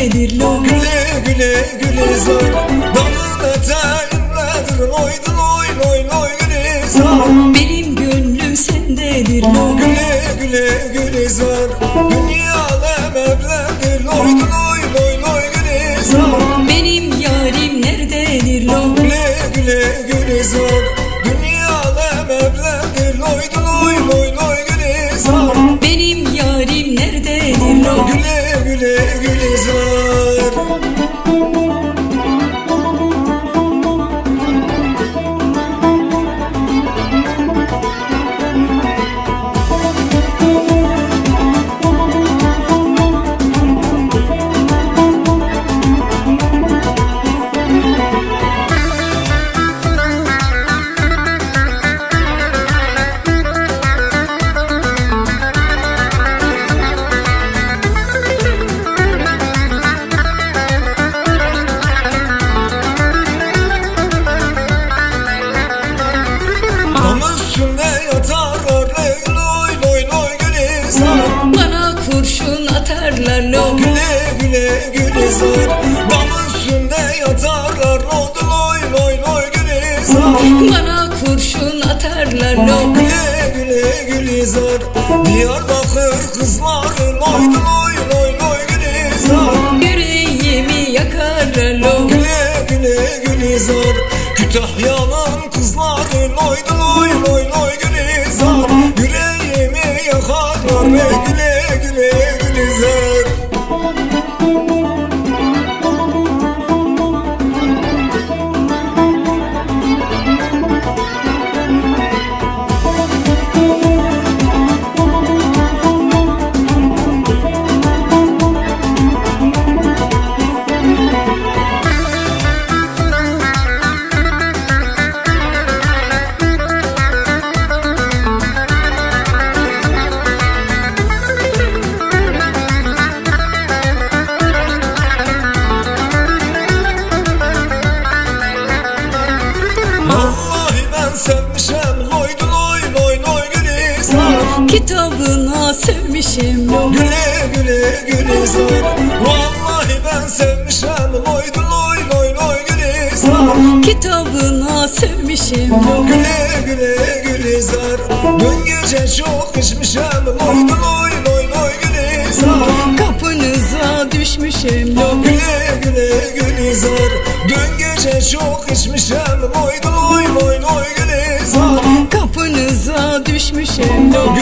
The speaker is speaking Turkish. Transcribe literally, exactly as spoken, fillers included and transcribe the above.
nerededir lo? Güle güle Gülizar, dalın eteğindedir loydun loy loy loy Gülizar. Benim gönlüm sendedir lo. Güle güle Gülizar, dünya alem evlendir loydun loy loy loy Gülizar. Benim yarim nerededir lo? Güle güle Gülizar, dünya alem evlendir loydun loy loy loy Gülizar. Benim yarim nerededir lo? Güle güle Gülizar. Bana kurşun atarlar lo. Güle güle Gülizar, bam üstünde yatarlar oldu loy loy loy Gülizar. Bana kurşun atarlar lo. Güle güle Gülizar, Diyarbakır kızları loydu loy loy loy Gülizar. Yüreğimi yakarlar lo. Güle güle Gülizar, Kütahya'nın kızları loydu loy loy loy Gülizar. Yüreğimi yakarlar ve güle güle Gülizar. Sevmişem loydu loy loy loy Gülizar. Kitabına sevmişim lo. Güle güle Gülizar, vallahi ben sevmişem loydu loy loy loy Gülizar. Kitabına sevmişim lo. Güle güle Gülizar, dün gece çok içmişem loydu loy loy loy Gülizar. Kapınıza düşmüşüm lo. Güle güle Gülizar, dün gece çok içmişem loydu loy loy loy Gülizar. Kapınıza düşmüşüm lo.